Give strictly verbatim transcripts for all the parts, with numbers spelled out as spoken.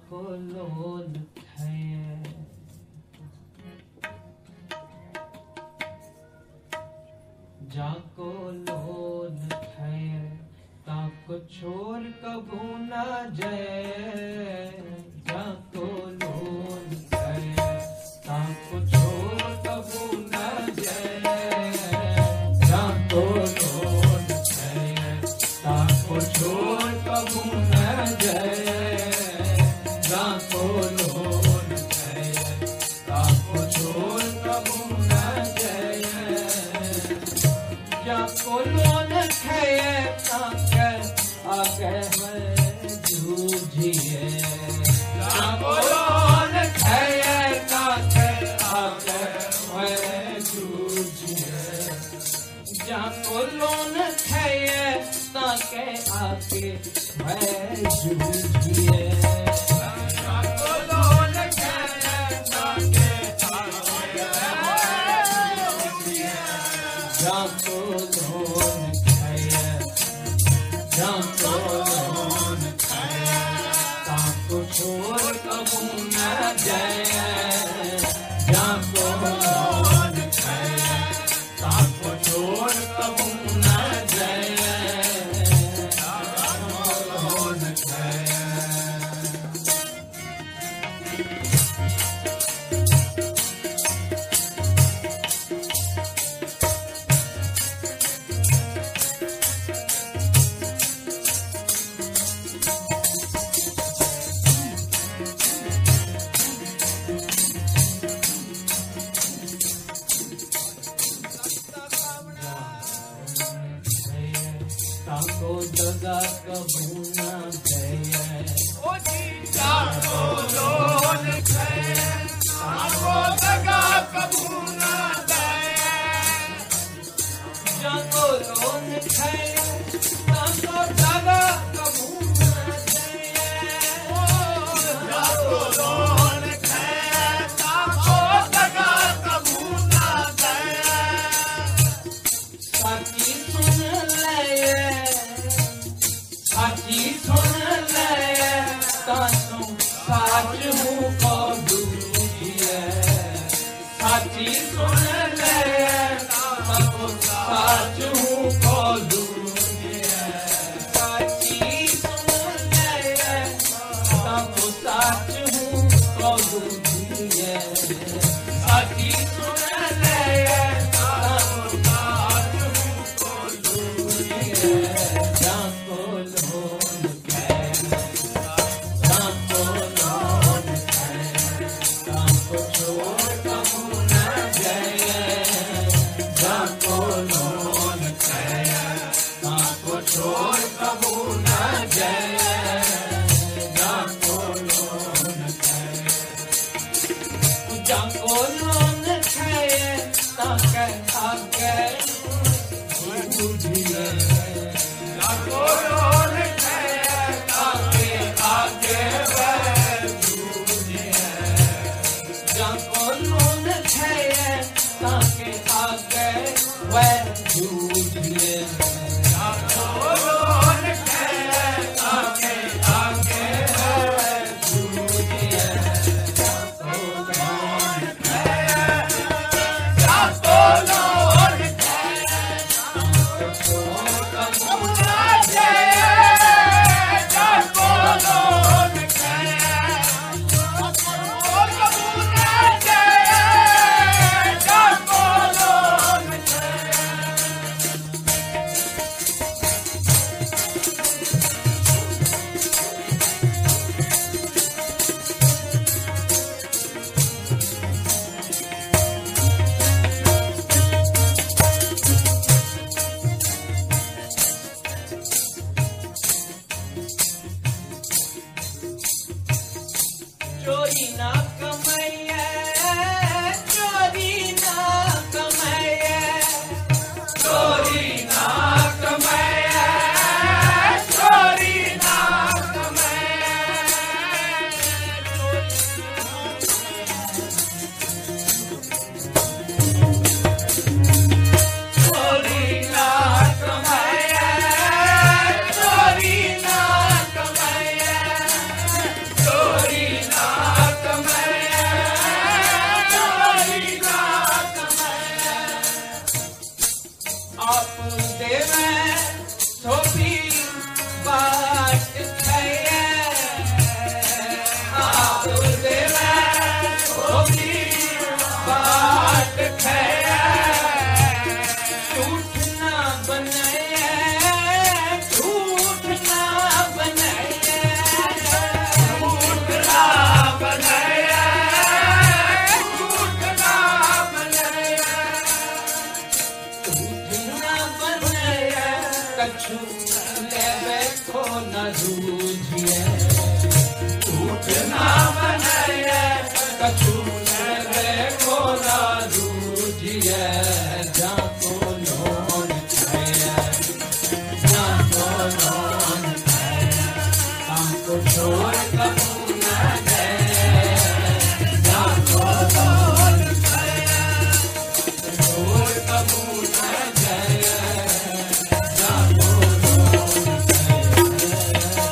जाको लोन खाए जाको लोन खाए ताको छोड़ कबू ना जाए जाको लोन खाए ताको छोड़ कबू ना जाए जाको लोन खाए ताको छोड़ कबू ना जाए जाको लोन खाए ताको छोड़ कबू ना जाए जाको लोन खाए ताके आगे मैं जूझिए जाको लोन खाए ताके आगे मैं जूझिए जाको लोन खाए ताके आगे मैं जूझिए जाको लोन खाए ताके आगे मैं जूझिए जाको लोन खाए जाको लोन खाए ताको छोड़ कबू न जाए जाको लोन खाए ताको छोड़ कबू न जाए जाको लोन खाए ताको दगा कबू ना गए ओ जी जाको लोन खाए ताको दगा कबू ना गए जाको लोन खाए ताको दगा कबू ना गए जाको लोन खाए ताको दगा कबू ना गए साथी सुन ले साथी सुन ले तासू साच हूँ को दूरिए साथी सुन ले तासू साच हूँ को दूरिए साथी सुन ले तासू साच हूँ को दूरिए साथी सुन ले तासू साच हूँ को दूरिए जाको लोन खाए जाको लोन खाए ताको छोड़ कबू न जाए जाको लोन खाए ताको छोड़ कबू न जाए जाको लोन खाए जाको लोन खाए ताके आगे बुझिए जाको लोन खाए ताके आगे मैं जूझिए जाको लोन खाए ताके आगे मैं जूझिए जाको लोन खाए ताके आगे मैं जूझिए जाको लोन खाए जाको लोन खाए ताको छोड़ कबू ना जाए जाको लोन खाए ताको कबू ना जाए जाको लोन चोरी ना कमाइए चोरी ना कमाइए चोरी ना कमाइए चोरी ना कमाइए चोरी ना कमाइए चोरी ना कमाइए चोरी कछु न रे मोरा रूझिए जाको लोन छाया जाको लोन छाया हमको छोड़ कबू न गए जाको लोन छाया छोड़ कबू न गए जाको लोन छाया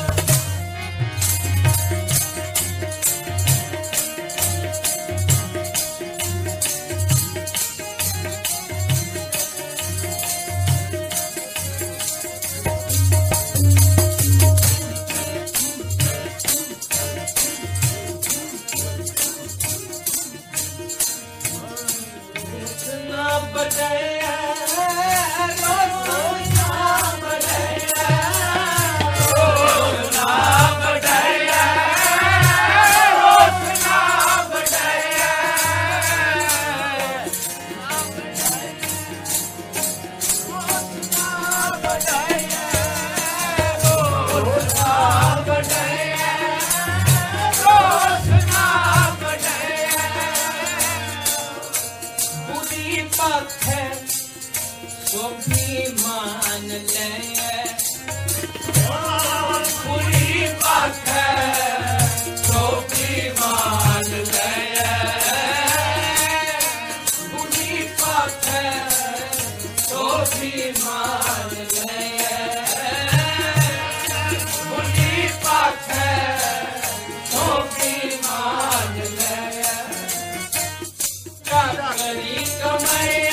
मान ले पूरी बात है तो भी मान ले पूरी बात है तो भी मान ले पूरी बात है तो भी मान ले करी कमैया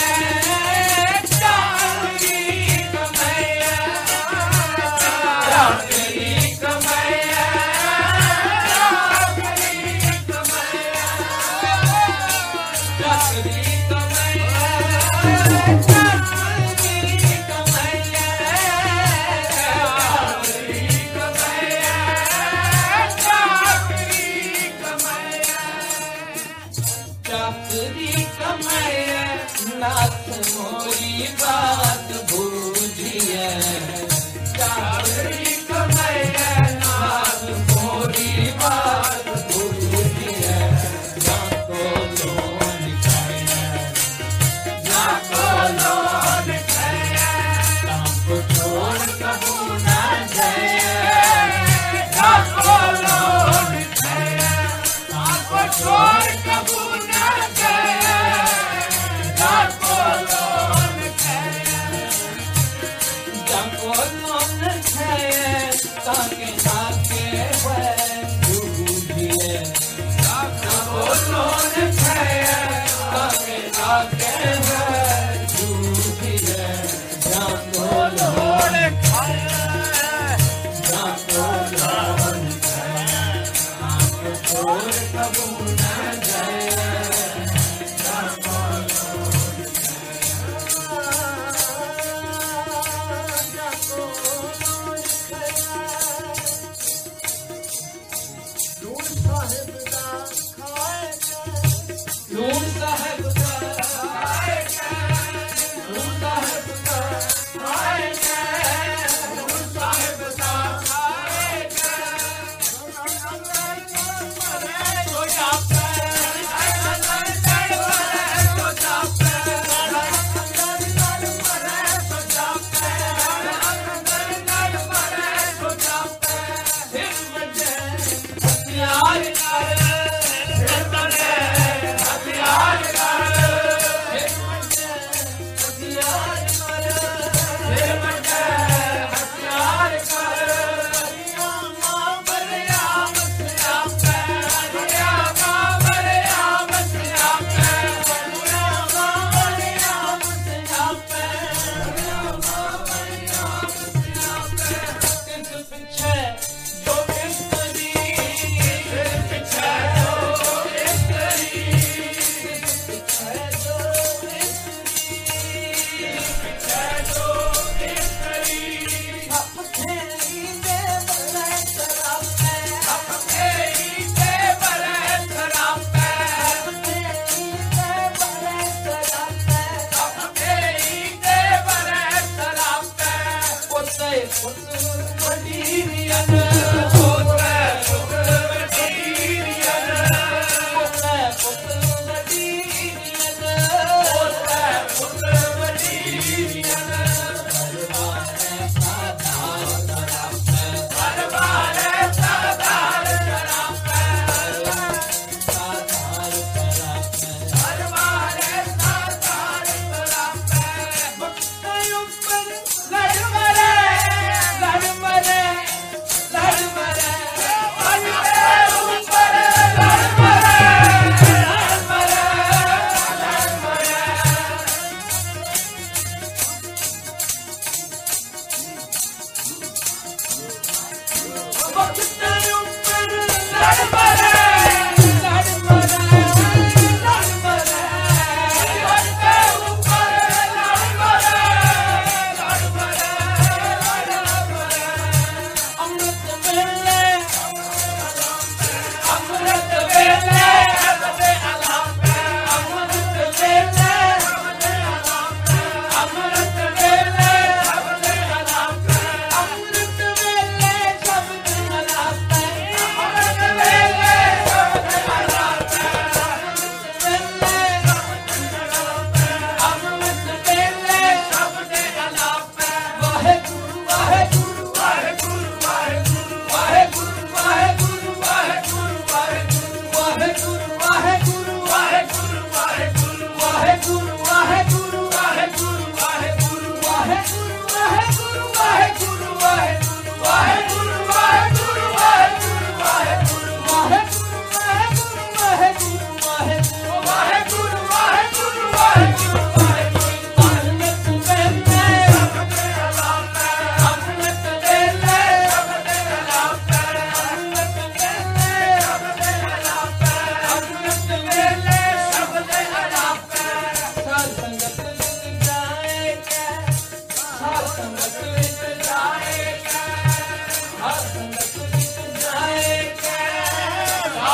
नाथ मोरी बात बूझिए चाकरी कमैया नाथ मोरी बात बूझिए जाको लोन खाया जाको लोन खाया हमको छोड़ कबू न जाए जाको लोन खाया हमको छोड़ कबू न जाए जाको लोन खाया जाको लोन खाया ताके ताके है बूझिए जाको लोन खाया ताके ताके है बूझिए जाको लोन खाया जाको लोन खाया हमको छोड़ कबू न जाए जाको नूर साहब का नूर साहब का नूर साहब का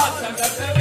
संगत